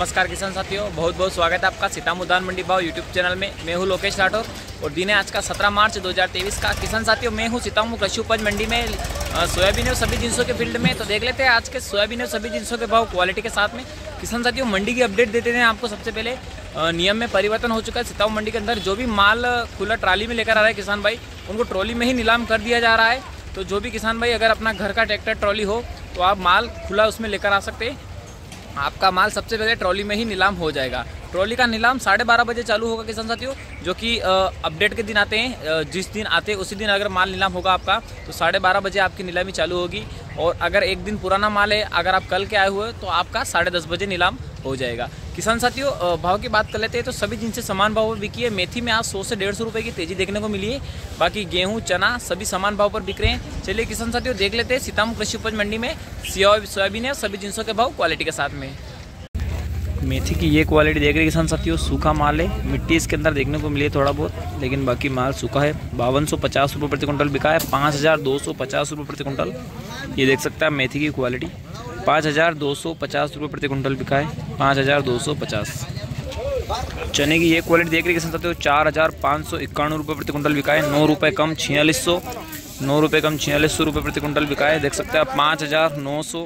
नमस्कार किसान साथियों, बहुत बहुत स्वागत है आपका सीतामऊ धान मंडी भाव यूट्यूब चैनल में। मैं हूं लोकेश राठौर और दिन है आज का 17 मार्च 2023 का। किसान साथियों, मैं हूं सीतामऊ कृषि उपज मंडी में सोयाबीन और सभी जिनसों के फील्ड में। तो देख लेते हैं आज के सोयाबीन और सभी जिनसों के भाव क्वालिटी के साथ में। किसान साथियों, मंडी की अपडेट देते हैं आपको। सबसे पहले नियम में परिवर्तन हो चुका है सीतामऊ मंडी के अंदर। जो भी माल खुला ट्राली में लेकर आ रहा है किसान भाई, उनको ट्रॉली में ही नीलाम कर दिया जा रहा है। तो जो भी किसान भाई अगर अपना घर का ट्रैक्टर ट्रॉली हो तो आप माल खुला उसमें लेकर आ सकते हैं। आपका माल सबसे पहले ट्रॉली में ही नीलाम हो जाएगा। ट्रॉली का नीलाम 12:30 बजे चालू होगा किसान साथियों, जो कि अपडेट के दिन आते हैं। जिस दिन आते हैं उसी दिन अगर माल नीलाम होगा आपका तो 12:30 बजे आपकी नीलामी चालू होगी। और अगर एक दिन पुराना माल है, अगर आप कल के आए हुए तो आपका 10:30 बजे नीलाम हो जाएगा। किसान साथियों, भाव की बात कर लेते हैं तो सभी जिनसे समान भाव पर बिकी है। मेथी में आज 100 से 150 रुपये की तेजी देखने को मिली है। बाकी गेहूं, चना सभी समान भाव पर बिक रहे हैं। चलिए किसान साथियों, देख लेते हैं सीतामऊ कृषि उपज मंडी में सोयाबीन है सभी जिनसों के भाव क्वालिटी के साथ में। मेथी की ये क्वालिटी देख रहे हैं किसान साथियों, सूखा माल है। मिट्टी इसके अंदर देखने को मिली है थोड़ा बहुत, लेकिन बाकी माल सूखा है। 5250 रुपये प्रति कुंटल बिका है। 5250 रुपये प्रति कुंटल, ये देख सकते हैं मेथी की क्वालिटी। 5250 रुपये प्रति कुंटल बिका है। 5250। चने की ये क्वालिटी देख रहे हैं किसान साथियों, 4551 रुपये प्रति कुंटल बिका है। 9 रुपये कम 4600, 9 रुपये कम 4600 रुपये प्रति कुंटल बिका है। देख सकते हैं आप 5900,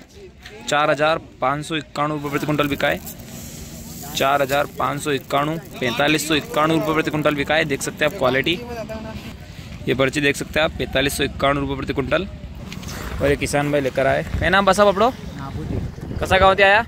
4551 रुपये प्रति कुंटल बिका है। 4551, 4551 रुपये प्रति कुंटल बिका है। देख सकते हैं आप क्वालिटी, ये पर्ची देख सकते हैं आप 4551 रुपये प्रति कुंटल। और ये किसान भाई लेकर आए। क्या नाम बसा पपड़ो कसा गाँव आया।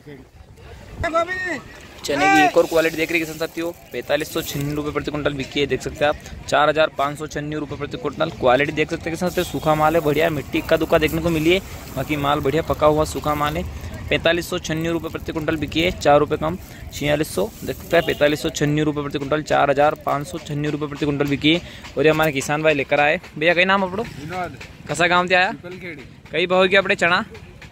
चने की एक और क्वालिटी देख रही है किसान साथियों, 4596 रुपये प्रति कुंटल बिकी है। देख सकते हैं आप 4596 रुपये प्रति कुंटल। क्वालिटी देख सकते हैं किसान साथियों, सूखा माल है, बढ़िया मिट्टी इक्का दुक्का देखने को मिली है। बाकी माल बढ़िया पका हुआ सूखा माल है। 4596 रुपये प्रति कुंटल बिकी है। 4 रुपये कम 4600। देख सकते हैं 4596 रुपये प्रति कुंटल। 4596 रुपये प्रति कुंटल बिकी है। और ये हमारे किसान भाई लेकर आए। भैया कई नाम अपड़ो कसा गाँव से आया। कई भाव की अपने चना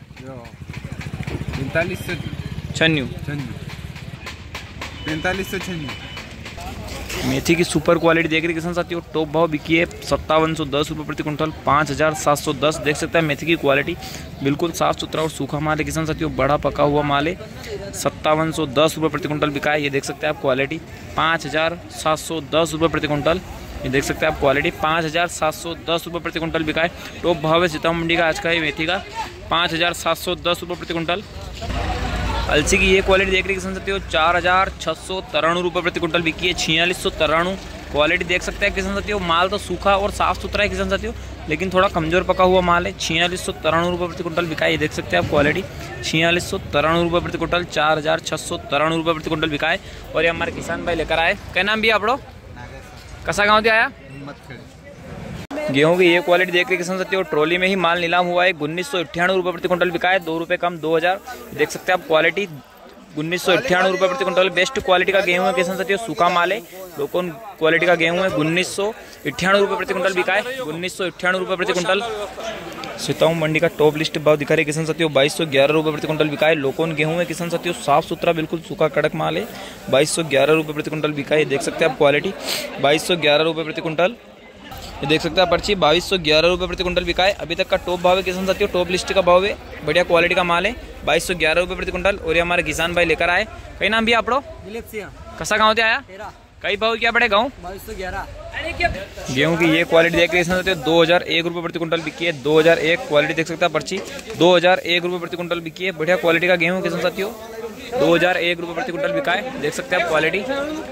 4596। मेथी की सुपर क्वालिटी देख रही किसान साथियों, टॉप भाव बिकी है 5710 रुपये प्रति कुंटल। 5710। देख सकते हैं मेथी की क्वालिटी बिल्कुल साफ सुथरा और सूखा माल है किसान साथियों, बड़ा पका हुआ माल है। 5710 रुपये प्रति कुंटल बिका है। ये देख सकते हैं आप क्वालिटी। 5710 रुपये प्रति कुंटल, ये देख सकते हैं आप क्वालिटी। 5710 रुपये प्रति कुंटल बिका है। टॉप भाव है सीतामऊ मंडी का आज का ये मेथी का 5710 रुपये प्रति कुंटल। अलसी की ये क्वालिटी देख रही है किसान साथियों, 4693 रुपये प्रति कुंटल बिकी है। 4693 क्वालिटी देख सकते हैं किसान साथियों। माल तो सूखा और साफ सुथरा है किसान साथियों, लेकिन थोड़ा कमजोर पका हुआ माल है। 4693 रुपये प्रति कुंटल बिका है। ये देख सकते हैं आप क्वालिटी। 4693 रुपये प्रति कुंटल। 4693 रुपये प्रति कुंटल बिका है। और ये हमारे किसान भाई लेकर आए। क्या नाम भी आपड़ो कसा गाँव से आया। गेहूं की ये क्वालिटी देख रही किसान साथियों, ट्रॉली में ही माल नीलाम हुआ है। 1998 रुपये प्रति कुंटल बिका है। 2 रुपये कम 2000। देख सकते हैं आप क्वालिटी। 1998 रुपये प्रति कुंटल। बेस्ट क्वालिटी का गेहूं है किसान साथियों, सूखा माल है। लोकल क्वालिटी का गेहूं है। 1998 रुपये प्रति कुंटल बिका है। 1998 रुपये प्रति कुंटल। सीतामऊ मंडी का टॉप लिस्ट भाव दिखा रहे किसान साथियों, 2211 रुपये प्रति कुंटल बिका है। लोकल गेहूं है किसान साथियों, साफ सुथरा बिल्कुल सूखा कड़क माल है। 2211 रुपये प्रति कुंटल बिका है। देख सकते हैं आप क्वालिटी। 2211 रुपये प्रति कुंटल, ये देख सकते हैं पर्ची। 2211 रुपये प्रति कुंटल बिका है। अभी तक का टॉप भाव है किसान साथियों, टॉप लिस्ट का भाव है। बढ़िया क्वालिटी का माल है। 2211 रुपये प्रति कुंटल। और ये हमारे किसान भाई लेकर आए। कई नाम भी आपड़ो कसा गाँव से आया। कई भाव क्या पड़े गाँव। 2211। गेहूं की ये क्वालिटी देख रहे हैं 2001 रुपये प्रति कुंटल बिकी है। 2001 क्वालिटी देख सकते हैं पर्ची। 2001 रुपये प्रति कुंटल बिकी है। बढ़िया क्वालिटी का गेहूं किसान साथियों। 2001 रुपये प्रति कुंटल बिका है। देख सकते हैं आप क्वालिटी।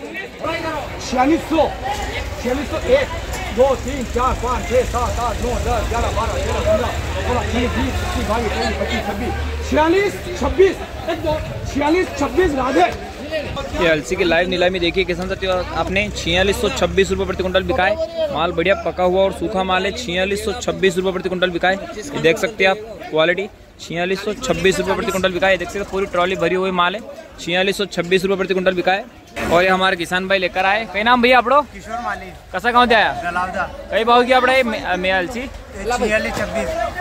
4600, 4601, 2 3 4 5 6 7 8 9 10 11 12 13 15 16 20 21 22 23 24 26 46 26 राधे। ये अलसी की लाइव नीलामी देखिए किसान साथियों आपने। 4626 रुपये प्रति कुंटल बिका है। माल बढ़िया पका हुआ और सूखा माल है। 4626 रुपये प्रति कुंटल बिका है। ये देख सकते हैं आप क्वालिटी। 4626 रुपये प्रति कुंटल बिका है। देख सकते हैं पूरी ट्रॉली भरी हुई माल है। 4626 रुपये प्रति कुंटल बिका है। और ये हमारे किसान भाई लेकर आए। कई नाम भैया आपड़ो किशोर माली कसा गाँव से आया। कई भाव की आपड़े मैं अलसी 4626।